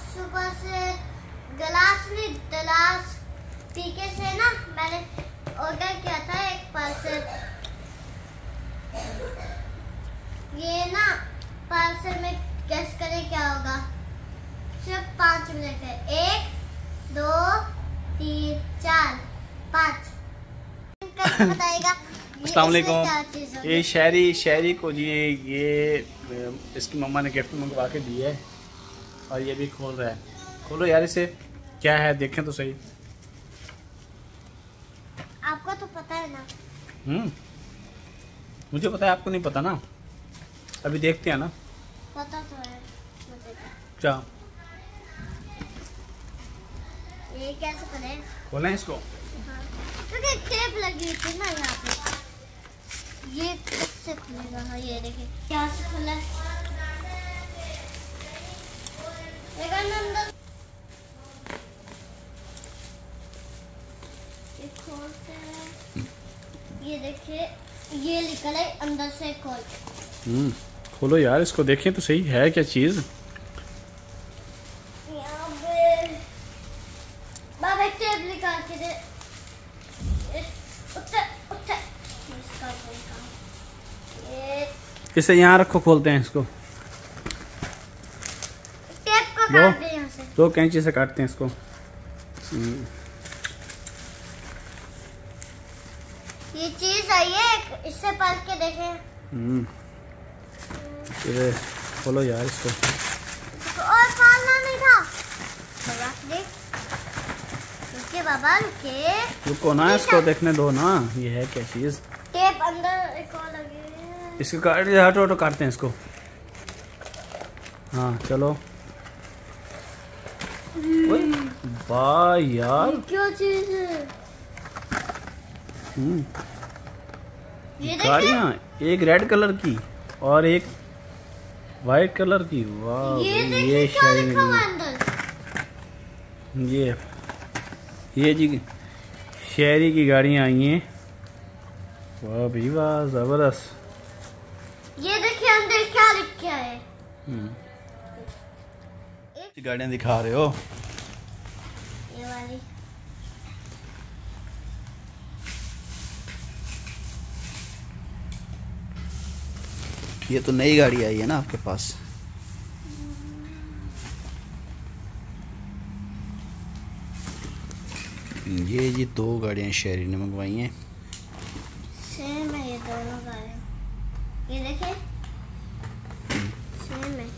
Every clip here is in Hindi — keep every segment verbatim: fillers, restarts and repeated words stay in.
सुबह से गिलास भी गिलास पीके से ना मैंने ऑर्डर किया था एक पार्सल। ये ना पार्सल में गेस करें क्या होगा। सिर्फ पाँच मिनट है। एक दो तीन चार पाँच बताएगा। अस्सलाम वालेकुम। ये शहरी शहरी को जी ये इसकी मम्मा ने गिफ्ट मंगवा के दी है और ये भी खोल रहा है। खोलो यार इसे, क्या है देखें तो सही। आपको तो पता है ना। हम्म मुझे पता है, आपको नहीं पता ना। अभी देखते हैं ना। पता तो है मुझे। क्या ये कैसे करें? खोलें इसको। हाँ। क्योंकि टेप लगी थी ना यहाँ पे। ये कैसे खुलेगा? हाँ ये देखिए क्या से खुला है। अंदर ये खोलते हैं। ये देखिए ये निकल है अंदर से। खोल हम्म खोलो यार इसको, देखें तो सही है क्या चीज। बाबा टेप निकाल के दे। इसे यहाँ रखो, खोलते हैं इसको। टेप को दो काट दे यहाँ से। दो कैंची से काटते हैं इसको। ये चीज आई है, इससे पढ़ के देखें। हम्म ये खोलो यार इसको। और फाड़ना नहीं था। बाबा देख, रुके बाबा रुके। रुको ना, इसको देखने दो ना, ये है क्या चीज। टेप अंदर एक और लगी है। इसको काट हटो हटो, काटते हैं इसको। हाँ चलो। वाह यार क्या चीज है? हम्म ये गाड़ियाँ, एक रेड कलर की और एक वाइट कलर की। वाह ये ये, ये क्या लिखा हुआ है अंदर? ये ये जी शहरी की गाड़ियाँ आई हैं। वाह भाई वाह, जबरदस्त। ये देखिए अंदर क्या लिखा है। गाड़ियाँ दिखा रहे हो? ये वाली। ये तो नई गाड़ी आई है ना आपके पास। ये जी दो गाड़ियाँ शहरी ने मंगवाई हैं। सेम है ये दोनों गाड़ियाँ। ये देखिए सेम है।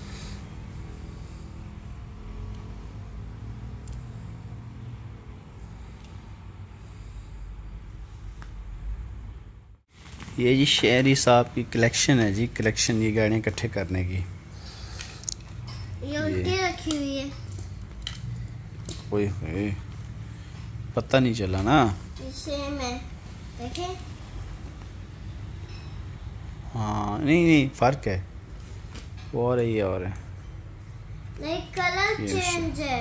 ये जी शहरी साहब की कलेक्शन है जी, कलेक्शन ये गाड़ियाँ इकट्ठे करने की। ये उल्टी रखी हुई है। ओए होए, पता नहीं चला ना। ये सेम है देखे। हाँ नहीं नहीं फर्क है, वो और है ये और है। नहीं कलर ये चेंज है।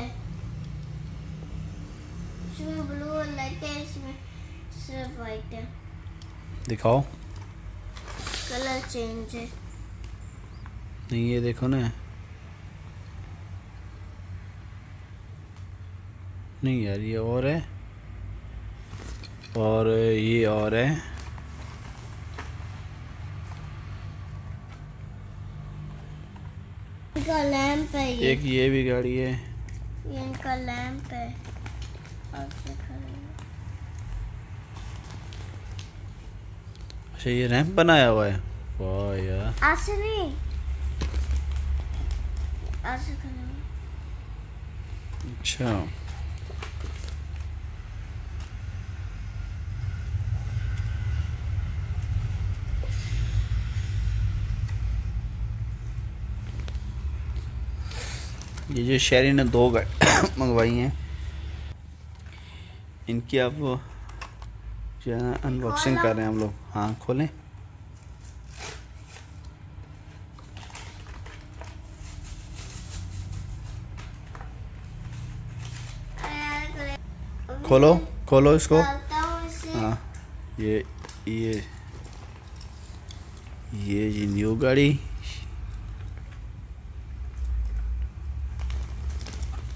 इसमें ब्लू और लाइट है, इसमें सिर्फ वाइट है। दिखाओ। कलर चेंज है। नहीं ये देखो ना। नहीं यार ये और है और ये और है। इनका लैंप है ये। एक ये भी गाड़ी है। ये इनका लैंप है। अच्छा ये रैंप बनाया हुआ है। वाह यार। ऐसे नहीं, ऐसे करना। अच्छा ये जो शहरी ने दो गाड़ी मंगवाई हैं, इनकी अब जो है अनबॉक्सिंग कर रहे हैं हम लोग। हाँ खोलें। खोलो खोलो इसको। हाँ ये ये ये जी न्यू गाड़ी।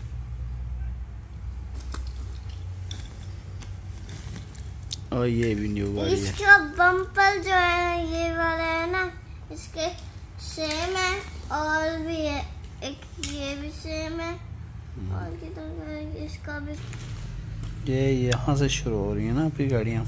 और ये भी न्यू गाड़ी है। इसका बम्पर जो है ये वाला है ना, इसके सेम है और भी है, एक ये भी सेम है और किधर है इसका भी। ये यहाँ से शुरू हो रही है ना आपकी गाड़ियाँ।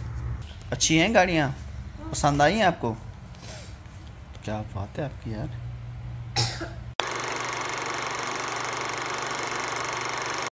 अच्छी हैं गाड़ियाँ, पसंद आई हैं आपको? क्या बात है आपकी यार।